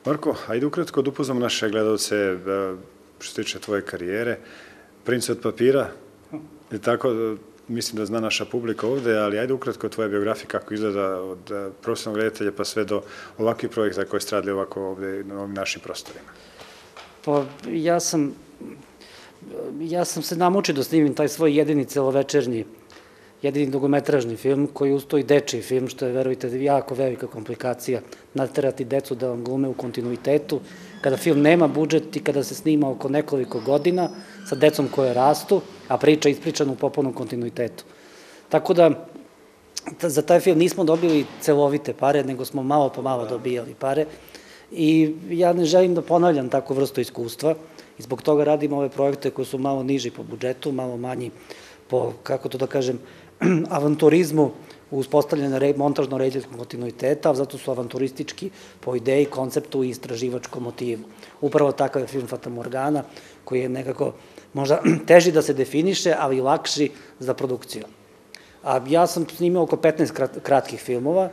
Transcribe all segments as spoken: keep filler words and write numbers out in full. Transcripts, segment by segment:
Marko, ajde ukratko da upoznamo naše gledalce što se tiče tvoje karijere. Princ od papira, je tako, mislim da zna naša publika ovde, ali ajde ukratko tvoja biografija kako izgleda od profesionalnog reditelja pa sve do ovakvih projekta koji ste radili ovako ovde na ovim našim prostorima. Pa ja sam, ja sam se namučio da snimim taj svoj jedini celovečernji, jedini dugometražni film koji ustoji dečiji film, što je, verujte, jako velika komplikacija, naterati decu da vam glume u kontinuitetu, kada film nema budžet i kada se snima oko nekoliko godina sa decom koje rastu, a priča ispričana u potpunom kontinuitetu. Tako da, za taj film nismo dobili celovite pare, nego smo malo po malo dobijali pare i ja ne želim da ponavljam takvu vrstu iskustva i zbog toga radim ove projekte koji su malo niži po budžetu, malo manji po, kako to da kažem, avanturizmu u uspostavljanju montažno-rediteljskog kontinuiteta, zato su avanturistički po ideji, konceptu i istraživačkom motivu. Upravo takav je film Fata Morgana, koji je nekako možda teži da se definiše, ali lakši za produkciju. A ja sam snimio oko petnaest kratkih filmova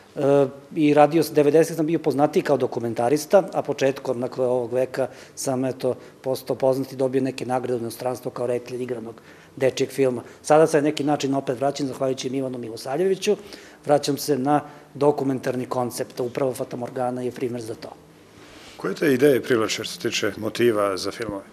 i radio sam, devedesetih sam bio poznatiji kao dokumentarista, a početkom, dakle, ovog veka sam, eto, postao poznat i dobio neke nagrade u inostranstvu kao reditelj igranog dečijeg filma. Sada se na neki način opet vraćam, zahvaljujući Milanu Milosavljeviću, vraćam se na dokumentarni koncept, upravo Fata Morgana je primer za to. Koje te ideje privlače što se tiče motiva za filmove?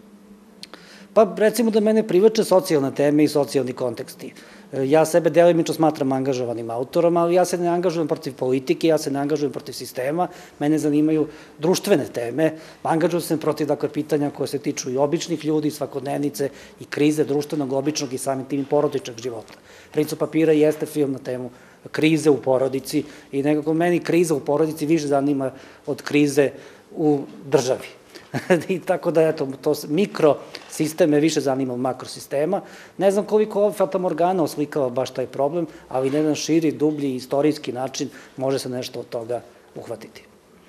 Pa, recimo da mene privlače socijalne teme i socijalni konteksti. Ja sebe delimično smatram angažovanim autorom, ali ja se ne angažujem protiv politike, ja se ne angažujem protiv sistema, mene zanimaju društvene teme, angažujem se protiv, dakle, pitanja koje se tiču i običnih ljudi, svakodnevnice i krize društvenog, običnog i samim tim i porodičnog života. Princ od papira jeste film na temu krize u porodici i nekako meni kriza u porodici više zanima od krize u državi. I tako da, eto, to mikrosistem me više zanima od makrosistema. Ne znam koliko ova Fata Morgana oslikava baš taj problem, ali na jedan širi, dublji, istorijski način može se nešto od toga uhvatiti.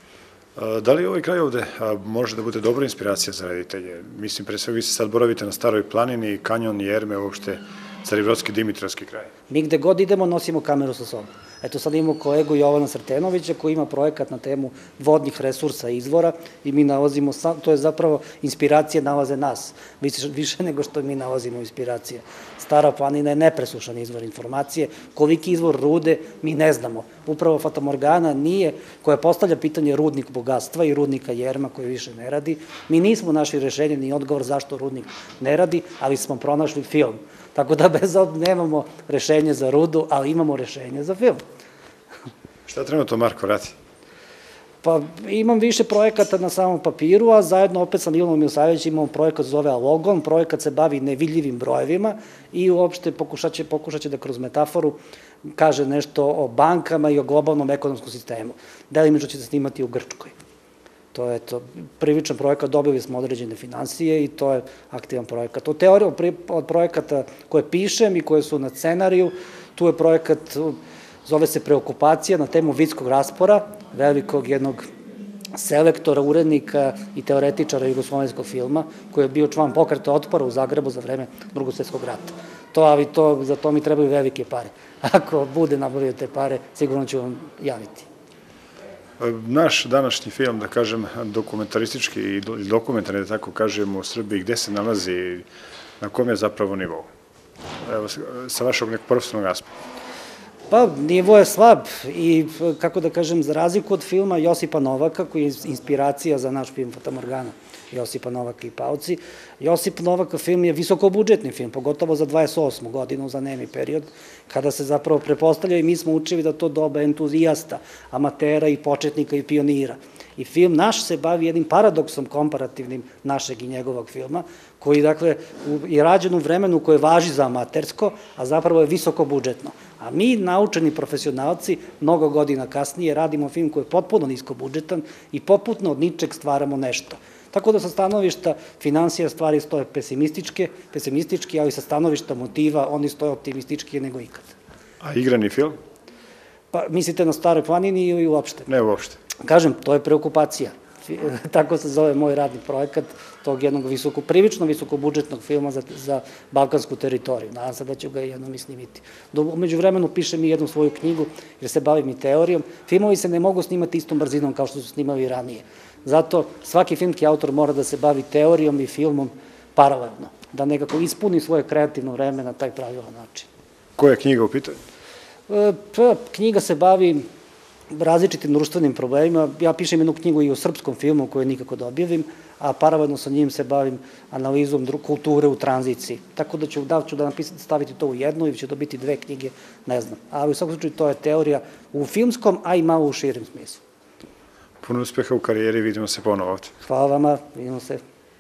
Da li ovaj kraj ovde može da bude dobra inspiracija za reditelje? Mislim, pre svega vi se sad boravite na Staroj planini, Kanjon, Jerme, uopšte Caribrodski, Dimitrovski kraj. Mi gde god idemo nosimo kameru sa sobom. Eto, sad imamo kolegu Jovana Srtenovića koji ima projekat na temu vodnih resursa i izvora i mi nalazimo, to je zapravo inspiracija nalaze nas, više nego što mi nalazimo inspiracije. Stara planina je nepresušan izvor informacije, koliki izvor rude mi ne znamo. Upravo Fata Morgana nije, koja postavlja pitanje rudnik bogatstva i rudnika Jerma koji više ne radi. Mi nismo našli rešenje ni odgovor zašto rudnik ne radi, ali smo pronašli film. Tako da bez obzira nemamo rešenje za rudu, ali imamo rešenje za film. Šta trenutno Marko radi? Pa imam više projekata na samom papiru, a zajedno opet sa Milanom Milosavljevićem imamo projekat zove Alogon, projekat se bavi nevidljivim brojevima i uopšte pokušat će da kroz metaforu kaže nešto o bankama i o globalnom ekonomskom sistemu. Delimično će se snimati u Grčkoj. To je to priličan projekat, dobili smo određene finansije i to je aktivan projekat. Od teorije, od projekata koje pišem i koje su na scenariju, tu je projekat, zove se Preokupacija na temu Vitskog raspora, velikog jednog selektora, urednika i teoretičara jugoslovenskog filma, koji je bio član Pokreta otpora u Zagrebu za vreme Drugog svjetskog rata. To, ali to, za to mi trebaju velike pare. Ako bude nabavio te pare, sigurno ću vam javiti. Naš današnji film, da kažem, dokumentaristički i dokumentarni, da tako kažem, u Srbiji, gde se nalazi, na kom je zapravo nivou? Evo, sa vašeg nekog profesionalnog aspekta. Pa, nivo je slab i, kako da kažem, za razliku od filma Josipa Novaka, koji je inspiracija za naš film Fata Morgana, Josipa Novaka i Pauci. Josip Novaka film je visokobudžetni film, pogotovo za dvadeset osmu godinu, za nemi period, kada se zapravo prepostavlja i mi smo učili da to doba entuzijasta, amatera i početnika i pionira. I film naš se bavi jednim paradoksom komparativnim našeg i njegovog filma, koji, dakle, je rađen u vremenu koje važi za amatersko, a zapravo je visokobudžetno. A mi, naučeni profesionalci, mnogo godina kasnije radimo film koji je potpuno niskobudžetan i poputno od ničeg stvaramo nešto. Tako da sa stanovišta finansija stvari stoje pesimističke, pesimistički, ali sa stanovišta motiva oni stoje optimistički nego ikad. A igrani film? Pa mislite na Staroj planini ili uopšte? Ne uopšte. Kažem, to je Preokupacija. tako se zove moj radni projekat, tog jednog visoko, prilično visokobudžetnog filma za, za balkansku teritoriju. Nadam se da ću ga jednom i snimiti. Umeđu vremenu pišem i jednu svoju knjigu, jer se bavim i teorijom. Filmovi se ne mogu snimati istom brzinom kao što su snimali ranije. Zato svaki filmski autor mora da se bavi teorijom i filmom paralelno, da nekako ispuni svoje kreativno vreme na taj pravilan način. Koja je knjiga u pitanju? Knjiga se bavi različitim društvenim problemima. Ja pišem jednu knjigu i o srpskom filmu koju nikako da objavim, a paralelno sa njim se bavim analizom kulture u tranziciji. Tako da ću, da ću da napisati, staviti to u jednu ili će to biti dve knjige, ne znam. Ali u svakom slučaju to je teorija u filmskom, a i malo u širem smislu. Puno uspeha u karijeri, vidimo se ponovo ovdje. Hvala vama, vidimo se.